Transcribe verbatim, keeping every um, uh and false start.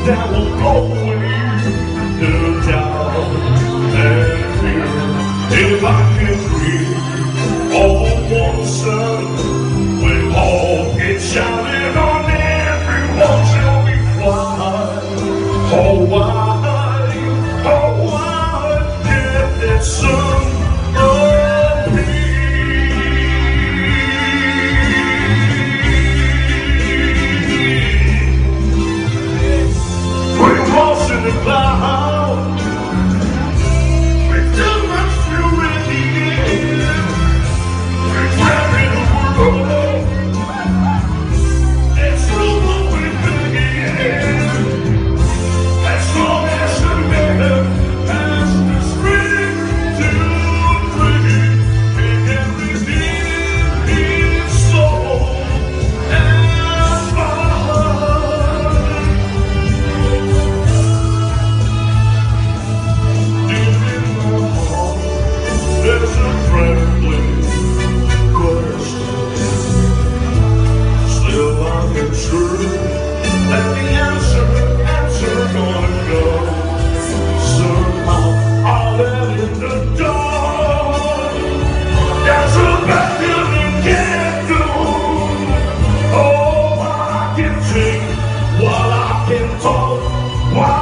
that will blow away the doubt and fear. If I can breathe all one sun, when all gets shouted on, everyone shall be fly. Oh why, oh why did that sun in the cloud, with too much fury in the air, we're trapping the world, and so what we're begin. As long as the man has the strength to dream, he can redeem his soul and find. There's a friendly question, still I'm unsure that the answer, answer gonna go. Somehow I'll let in the dark. There's a battle you can't do. Oh, I can sing while I can talk. While